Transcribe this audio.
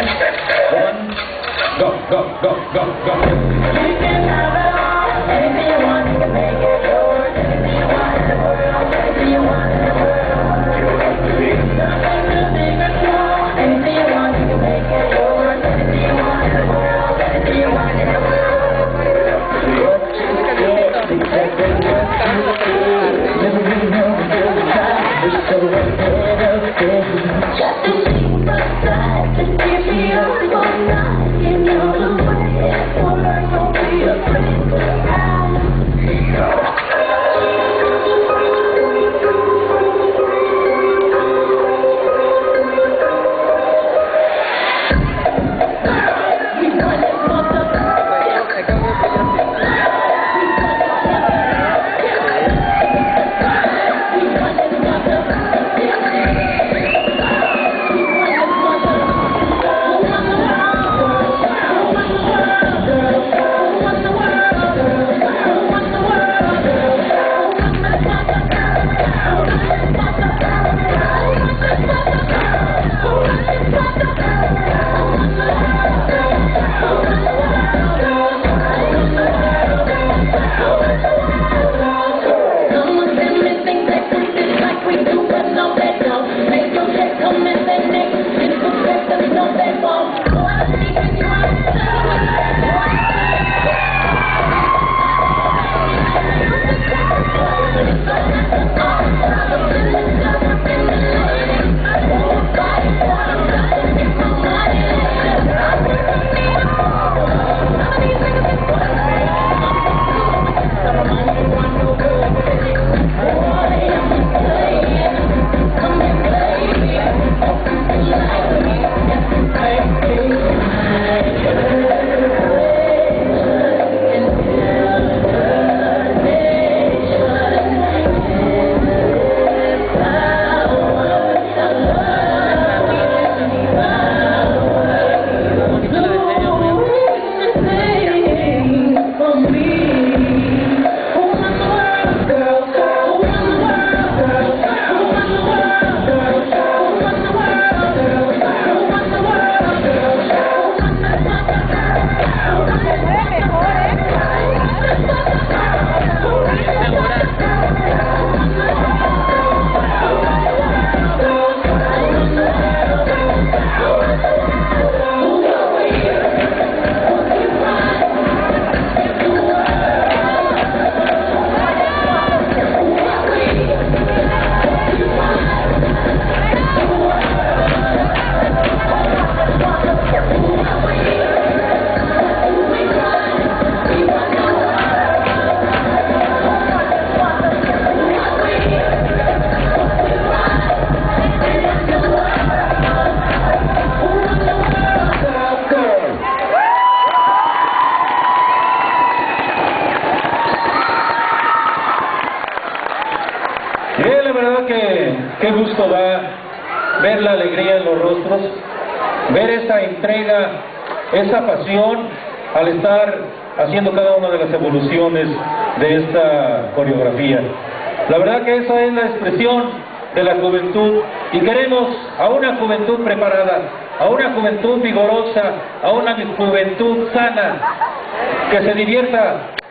One, go, go, go, go, go. You can have it all, anything you want, you can make it yours. Anything you want in the world, anything you want in the world. Nothing too big or small, anything you want, you can make it yours. Anything you want in the world, anything you want in the world. Just to see what's that, just give me up one night. You know the way it works, don't be afraid to ask. La verdad que qué gusto da ver la alegría en los rostros, ver esa entrega, esa pasión al estar haciendo cada una de las evoluciones de esta coreografía. La verdad que esa es la expresión de la juventud y queremos a una juventud preparada, a una juventud vigorosa, a una juventud sana, que se divierta